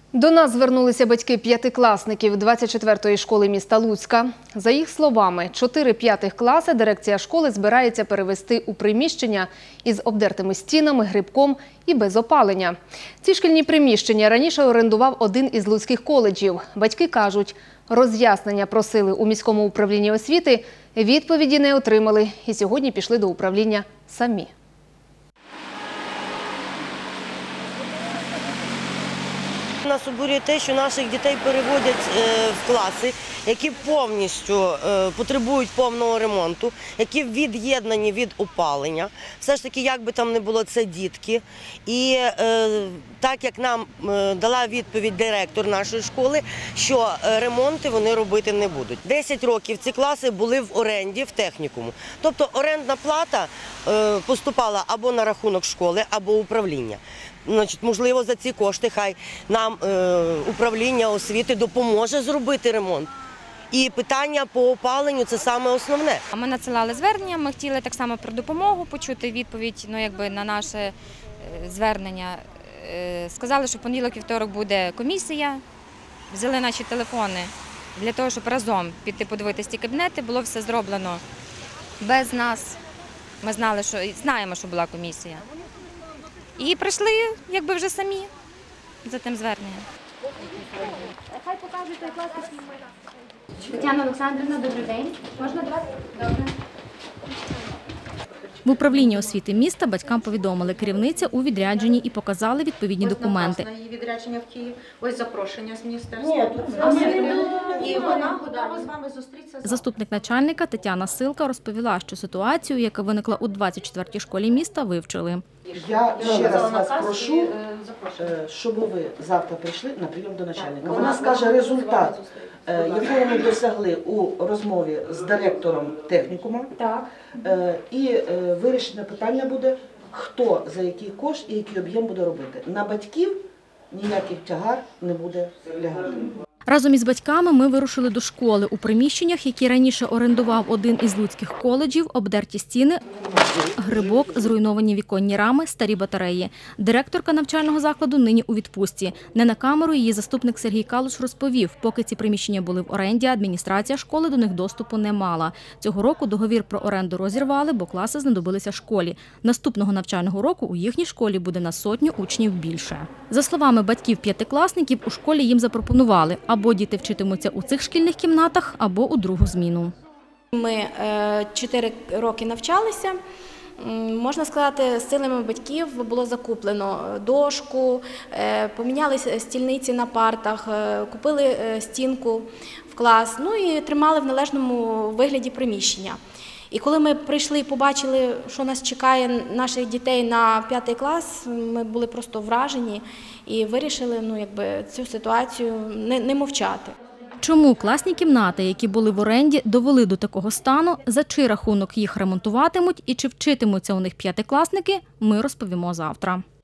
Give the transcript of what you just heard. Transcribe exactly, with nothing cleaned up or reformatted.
До нас звернулися батьки п'ятикласників двадцять четвертої школи міста Луцька. За їх словами, чотири п'ятих класи дирекція школи збирається перевести у приміщення із обдертими стінами, грибком і без опалення. Ці шкільні приміщення раніше орендував один із луцьких коледжів. Батьки кажуть, роз'яснення просили у міському управлінні освіти, відповіді не отримали і сьогодні пішли до управління самі. Нас обурює те, що наших дітей переводять в класи, які повністю потребують повного ремонту, які від'єднані від опалення. Все ж таки, як би там не було, це дітки. І так, як нам дала відповідь директор нашої школи, що ремонти вони робити не будуть. десять років ці класи були в оренді, в технікуму. Тобто орендна плата поступала або на рахунок школи, або управління. Значить, можливо, за ці кошти хай нам е, управління освіти допоможе зробити ремонт. І питання по опаленню – це саме основне. Ми надсилали звернення, ми хотіли так само про допомогу почути відповідь, ну, якби, на наше звернення. Сказали, що в понеділок і вівторок буде комісія, взяли наші телефони для того, щоб разом піти подивитися ті кабінети. Було все зроблено без нас. Ми знали, що, знаємо, що була комісія. І прийшли, якби, вже самі за тим зверненням. Хай покажуть той клас. Тетяна Олександрівна, добрий день. Можна до вас? Добре. В управлінні освіти міста батькам повідомили, керівниця у відрядженні і показали відповідні документи. Ось її відрядження в Київ, ось запрошення з міністерства. Ні, тут і вона готова з вами зустрітися. Заступник начальника Тетяна Силка розповіла, що ситуацію, яка виникла у двадцять четвертій школі міста, вивчили. Я ще раз вас прошу, щоб ви завтра прийшли на прийом до начальника. Вона скаже результат, якого ми досягли у розмові з директором технікуму. Так. І вирішення питання буде, хто за який кошт і який об'єм буде робити. На батьків ніяких тягар не буде лягати. Разом із батьками ми вирушили до школи. У приміщеннях, які раніше орендував один із луцьких коледжів, обдерті стіни, грибок, зруйновані віконні рами, старі батареї. Директорка навчального закладу нині у відпустці. Не на камеру її заступник Сергій Калуш розповів, поки ці приміщення були в оренді, адміністрація школи до них доступу не мала. Цього року договір про оренду розірвали, бо класи знадобилися школі. Наступного навчального року у їхній школі буде на сотню учнів більше. За словами батьків п'ятикласників, у школі їм запропонували – або діти вчитимуться у цих шкільних кімнатах, або у другу зміну. Ми чотири роки навчалися. Можна сказати, з силами батьків було закуплено дошку, поміняли стільниці на партах, купили стінку в клас, ну і тримали в належному вигляді приміщення. І коли ми прийшли і побачили, що нас чекає наших дітей на п'ятий клас, ми були просто вражені і вирішили, ну, якби, цю ситуацію не, не мовчати. Чому класні кімнати, які були в оренді, довели до такого стану, за чий рахунок їх ремонтуватимуть і чи вчитимуться у них п'ятикласники, ми розповімо завтра.